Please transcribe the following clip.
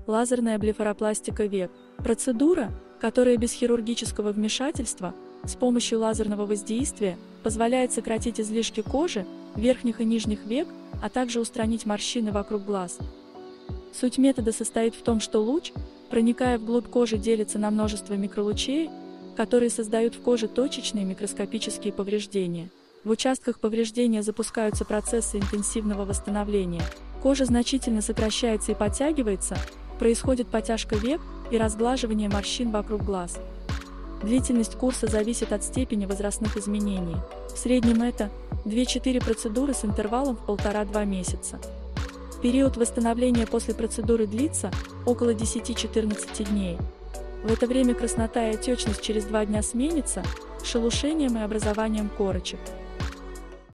Лазерная блефаропластика век. Процедура, которая без хирургического вмешательства, с помощью лазерного воздействия, позволяет сократить излишки кожи, верхних и нижних век, а также устранить морщины вокруг глаз. Суть метода состоит в том, что луч, проникая вглубь кожи, делится на множество микролучей, которые создают в коже точечные микроскопические повреждения. В участках повреждения запускаются процессы интенсивного восстановления. Кожа значительно сокращается и подтягивается, происходит потяжка век и разглаживание морщин вокруг глаз. Длительность курса зависит от степени возрастных изменений. В среднем это 2-4 процедуры с интервалом в 1,5–2 месяца. Период восстановления после процедуры длится около 10–14 дней. В это время краснота и отечность через 2 дня сменится шелушением и образованием корочек.